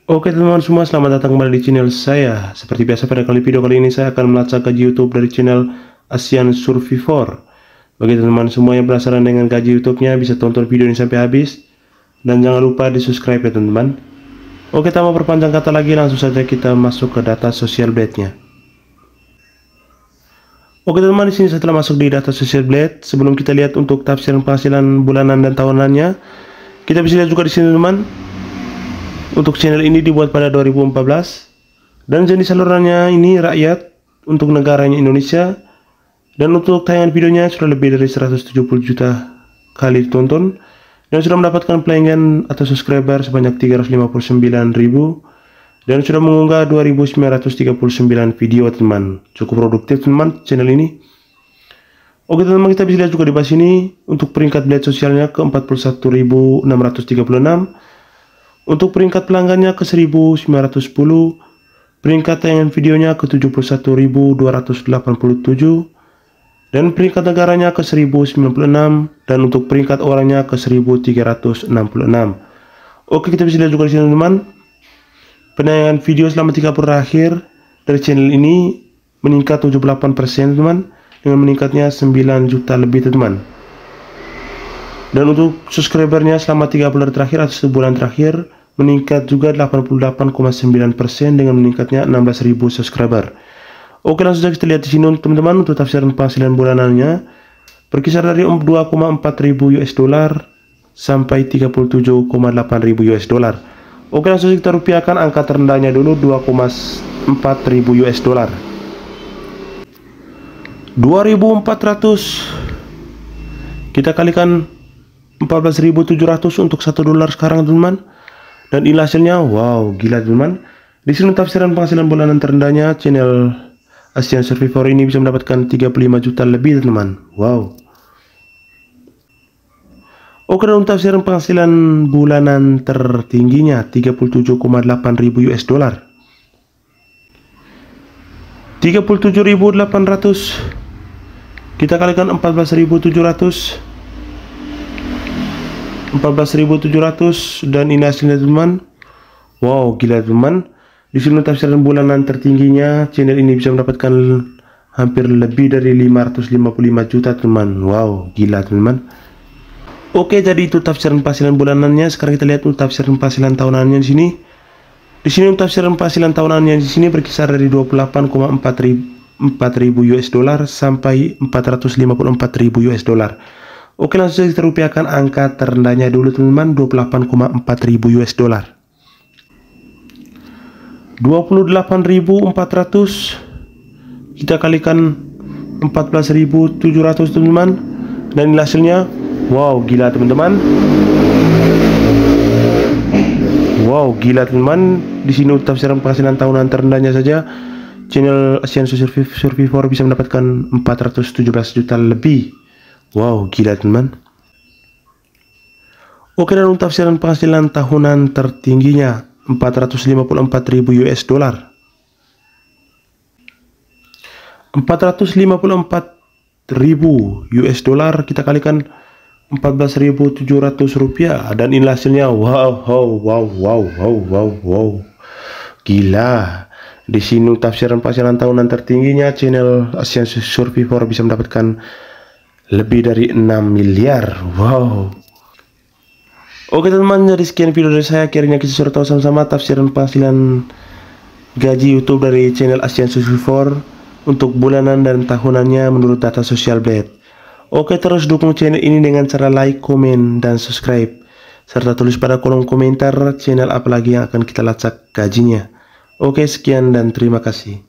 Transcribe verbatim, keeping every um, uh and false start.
Oke teman-teman semua, selamat datang kembali di channel saya. Seperti biasa pada kali video kali ini saya akan melacak gaji YouTube dari channel Asian Survivor. Bagi teman-teman semua yang penasaran dengan gaji YouTube-nya, bisa tonton video ini sampai habis. Dan jangan lupa di subscribe ya teman-teman. Oke, tanpa perpanjang kata lagi, langsung saja kita masuk ke data Social Blade-nya. Oke teman-teman, di sini saya telah masuk di data Social Blade. Sebelum kita lihat untuk tafsiran penghasilan bulanan dan tahunannya, kita bisa lihat juga di sini teman. Untuk channel ini dibuat pada dua ribu empat belas dan jenis salurannya ini rakyat untuk negaranya Indonesia, dan untuk tayangan videonya sudah lebih dari seratus tujuh puluh juta kali ditonton dan sudah mendapatkan pelanggan atau subscriber sebanyak tiga ratus lima puluh sembilan ribu dan sudah mengunggah dua ribu sembilan ratus tiga puluh sembilan video teman. Cukup produktif teman channel ini. Oke teman-teman, kita bisa lihat juga di bawah sini untuk peringkat Blade sosialnya ke empat puluh satu ribu enam ratus tiga puluh enam. Untuk peringkat pelanggannya ke seribu sembilan ratus sepuluh, peringkat tayangan videonya ke tujuh puluh satu ribu dua ratus delapan puluh tujuh, dan peringkat negaranya ke seribu sembilan puluh enam, dan untuk peringkat orangnya ke seribu tiga ratus enam puluh enam. Oke, kita bisa lihat juga di sini teman. Penayangan video selama tiga puluh akhir dari channel ini meningkat tujuh puluh delapan persen teman, dengan meningkatnya sembilan juta lebih teman. Dan untuk subscribernya selama tiga bulan terakhir atau sebulan terakhir meningkat juga delapan puluh delapan koma sembilan persen dengan meningkatnya enam belas ribu subscriber. Oke, langsung saja kita lihat di sini teman-teman. Untuk tafsiran penghasilan bulanannya berkisar dari dua koma empat ribu U S dollar sampai tiga puluh tujuh koma delapan ribu U S dollar. Oke, langsung saja kita rupiahkan angka terendahnya dulu, dua koma empat ribu U S dollar. dua ribu empat ratus kita kalikan empat belas ribu tujuh ratus untuk satu dolar sekarang teman-teman. Dan ini hasilnya wow, gila teman-teman. Di sini tafsiran penghasilan bulanan terendahnya channel Asian Survivor ini bisa mendapatkan tiga puluh lima juta lebih teman-teman. Wow. Oke, dan untuk tafsiran penghasilan bulanan tertingginya tiga puluh tujuh koma delapan ribu U S dollar. tiga puluh tujuh ribu delapan ratus kita kalikan empat belas ribu tujuh ratus. empat belas ribu tujuh ratus, dan ini hasilnya teman. Wow, gila teman. Di sini tafsiran bulanan tertingginya channel ini bisa mendapatkan hampir lebih dari lima ratus lima puluh lima juta teman. Wow, gila teman. Oke, jadi itu tafsiran penghasilan bulanannya. Sekarang kita lihat untuk tafsiran penghasilan tahunannya di sini. Di sini untuk tafsiran penghasilan tahunannya di sini berkisar dari dua puluh delapan koma empat ribu U S dollar sampai empat ratus lima puluh empat ribu U S dollar. Oke, langsung saja kita rupiahkan angka terendahnya dulu teman-teman, dua puluh delapan koma empat ribu U S dollar. dua puluh delapan ribu empat ratus kita kalikan empat belas ribu tujuh ratus teman-teman, dan ini hasilnya wow, gila teman-teman. Wow, gila teman. Di sini tafsiran penghasilan tahunan terendahnya saja channel Asian Survivor bisa mendapatkan empat ratus tujuh belas juta lebih. Wow, gila teman. Oke, dan untuk tafsiran penghasilan tahunan tertingginya empat ratus lima puluh empat ribu U S dollar. empat ratus lima puluh empat ribu U S dollar kita kalikan empat belas ribu tujuh ratus rupiah, dan ini hasilnya wow, wow, wow, wow, wow, wow, wow. Gila. Di sini tafsiran penghasilan tahunan tertingginya channel Asian Survivor bisa mendapatkan lebih dari enam miliar. Wow. Oke teman-teman, jadi sekian video dari saya. Akhirnya kita sudah tahu sama-sama tafsiran penghasilan gaji YouTube dari channel Asian Survivor untuk bulanan dan tahunannya menurut data Social Blade. Oke, terus dukung channel ini dengan cara like, komen, dan subscribe, serta tulis pada kolom komentar channel apalagi yang akan kita lacak gajinya. Oke, sekian dan terima kasih.